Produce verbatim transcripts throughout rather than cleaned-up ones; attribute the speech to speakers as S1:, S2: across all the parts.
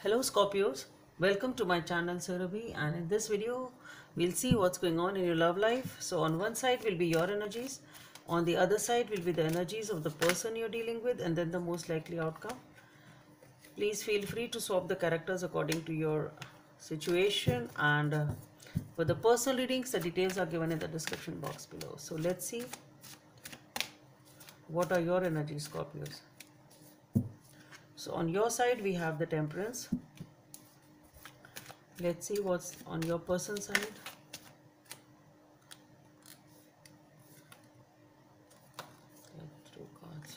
S1: Hello Scorpios, welcome to my channel Surabhi, and in this video we'll see what's going on in your love life. So on one side will be your energies, on the other side will be the energies of the person you're dealing with, and then the most likely outcome. Please feel free to swap the characters according to your situation, and uh, for the personal readings the details are given in the description box below. So let's see what are your energies, Scorpios. So on your side we have the Temperance. Let's see what's on your person side. Two cards.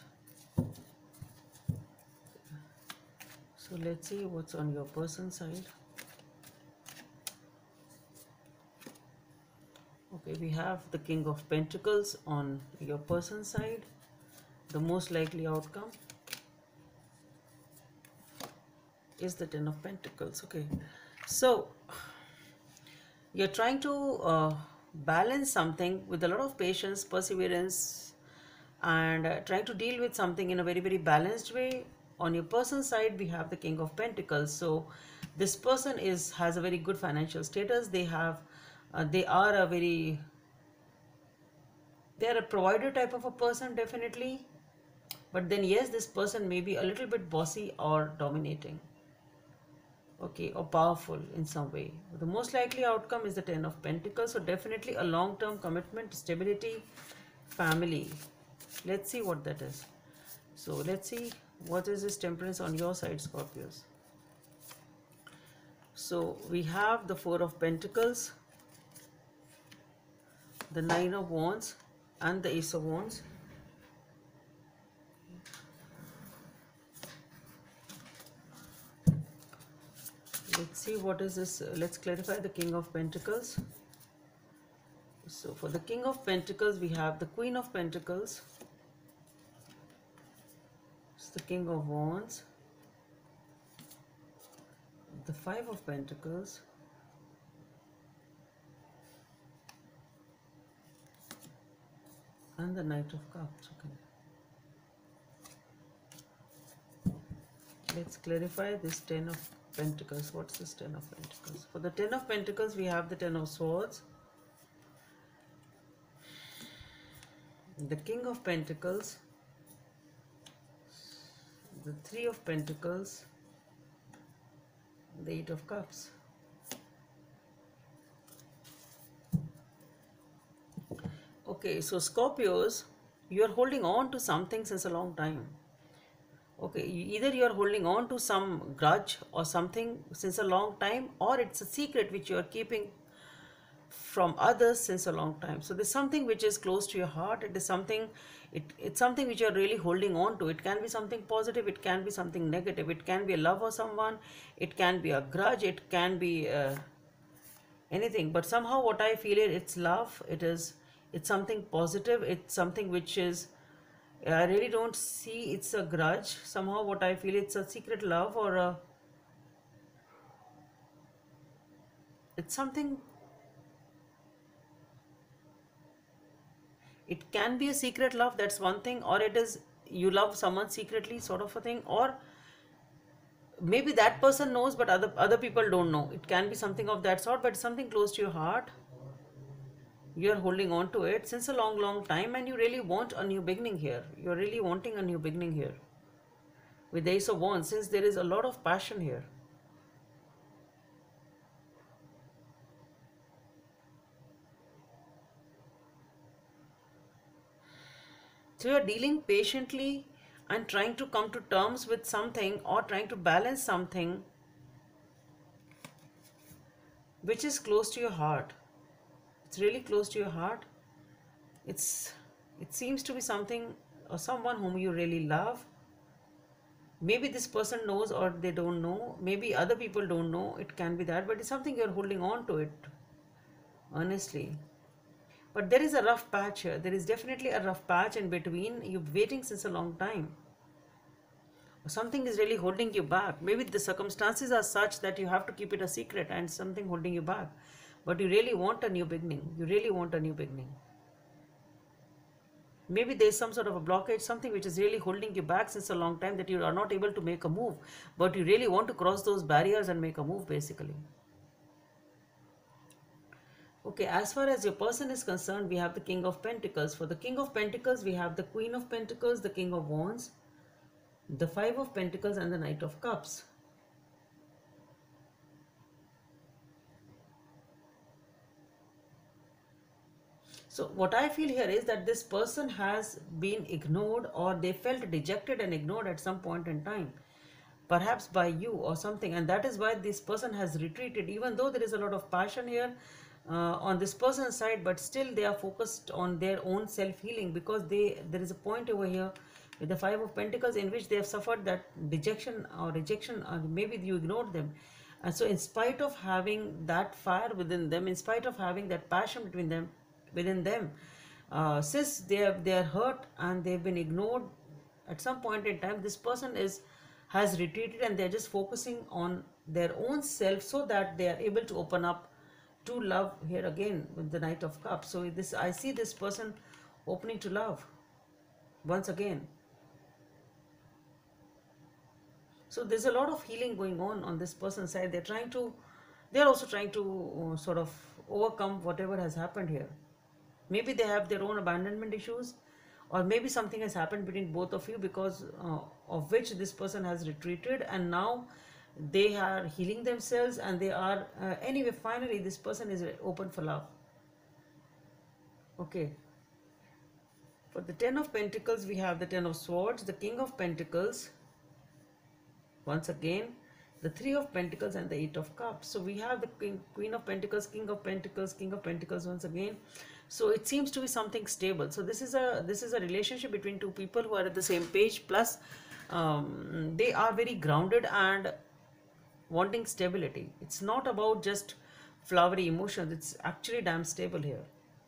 S1: So let's see what's on your person side. Okay, we have the King of Pentacles on your person side. The most likely outcome is the Ten of Pentacles. Okay, so you're trying to uh, balance something with a lot of patience, perseverance, and uh, trying to deal with something in a very very balanced way. On your person side we have the King of Pentacles. So this person is has a very good financial status. They have uh, they are a very they are a provider type of a person, definitely. But then yes, this person may be a little bit bossy or dominating, okay, or powerful in some way. The most likely outcome is the Ten of Pentacles. So definitely a long-term commitment, stability, family. Let's see what that is. So let's see what is this Temperance on your side, Scorpios. So we have the Four of Pentacles, the Nine of Wands, and the Ace of Wands. Let's see what is this. Let's clarify the King of Pentacles. So for the King of Pentacles we have the Queen of Pentacles, it's the King of Wands, the Five of Pentacles, and the Knight of Cups. Okay, let's clarify this Ten of Pentacles. What's this Ten of Pentacles? For the Ten of Pentacles we have the Ten of Swords, the King of Pentacles, the Three of Pentacles, the Eight of Cups. Okay, so Scorpios, you are holding on to something since a long time. Okay, either you are holding on to some grudge or something since a long time, or it's a secret which you are keeping from others since a long time. So there's something which is close to your heart. It is something, it, it's something which you're really holding on to. It can be something positive, it can be something negative, it can be a love for someone, it can be a grudge, it can be uh, anything. But somehow what I feel it, it's love. It is, it's something positive. It's something which is, I really don't see it's a grudge. Somehow what I feel it's a secret love, or a, it's something. It can be a secret love, that's one thing, or it is you love someone secretly, sort of a thing, or maybe that person knows but other other people don't know. It can be something of that sort, but something close to your heart. You're holding on to it since a long long time, and you really want a new beginning here. You're really wanting a new beginning here with the Ace of Wands, since there is a lot of passion here. So you're dealing patiently and trying to come to terms with something, or trying to balance something which is close to your heart. It's really close to your heart. It's it seems to be something or someone whom you really love. Maybe this person knows or they don't know. Maybe other people don't know. It can be that, but it's something you're holding on to it, honestly. But there is a rough patch here. There is definitely a rough patch in between. You're waiting since a long time. Something is really holding you back. Maybe the circumstances are such that you have to keep it a secret, and something holding you back. But you really want a new beginning. You really want a new beginning. Maybe there's some sort of a blockage, something which is really holding you back since a long time, that you are not able to make a move, but you really want to cross those barriers and make a move basically. Okay, as far as your person is concerned, we have the King of Pentacles. For the King of Pentacles, we have the Queen of Pentacles, the King of Wands, the Five of Pentacles, and the Knight of Cups. So what I feel here is that this person has been ignored, or they felt dejected and ignored at some point in time, perhaps by you or something, and that is why this person has retreated, even though there is a lot of passion here uh, on this person's side, but still they are focused on their own self-healing, because they there is a point over here with the Five of Pentacles in which they have suffered that dejection or rejection, or maybe you ignored them. And so in spite of having that fire within them, in spite of having that passion between them within them, uh, since they are they are hurt and they've been ignored at some point in time, this person is has retreated, and they're just focusing on their own self, so that they are able to open up to love here again with the Knight of Cups. So this, I see this person opening to love once again. So there's a lot of healing going on on this person's side. They're trying to, they're also trying to uh, sort of overcome whatever has happened here. Maybe they have their own abandonment issues, or maybe something has happened between both of you, because uh, of which this person has retreated, and now they are healing themselves, and they are uh, anyway, finally this person is open for love. Okay, for the Ten of Pentacles, we have the Ten of Swords, the King of Pentacles once again, the Three of Pentacles, and the Eight of Cups. So we have the King, Queen of Pentacles, King of Pentacles, King of Pentacles once again. So it seems to be something stable. So this is a this is a relationship between two people who are at the same page, plus um, they are very grounded and wanting stability. It's not about just flowery emotions, it's actually damn stable here.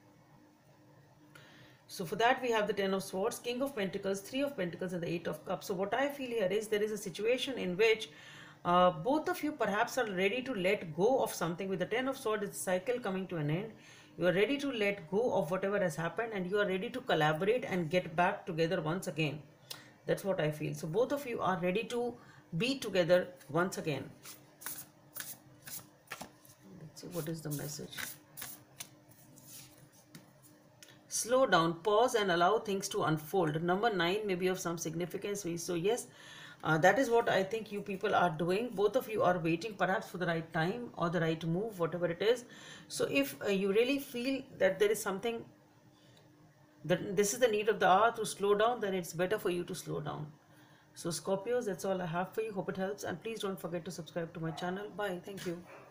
S1: So for that, we have the Ten of Swords, King of Pentacles, Three of Pentacles, and the Eight of Cups. So what I feel here is there is a situation in which uh, both of you perhaps are ready to let go of something. With the Ten of Swords, it's a cycle coming to an end. You are ready to let go of whatever has happened, and you are ready to collaborate and get back together once again. That's what I feel. So both of you are ready to be together once again. Let's see, what is the message? Slow down, pause, and allow things to unfold. Number nine may be of some significance. So yes, uh, that is what I think you people are doing. Both of you are waiting perhaps for the right time or the right move, whatever it is. So if uh, you really feel that there is something, that this is the need of the hour to slow down, then it's better for you to slow down. So Scorpios, that's all I have for you. Hope it helps, and please don't forget to subscribe to my channel. Bye. Thank you.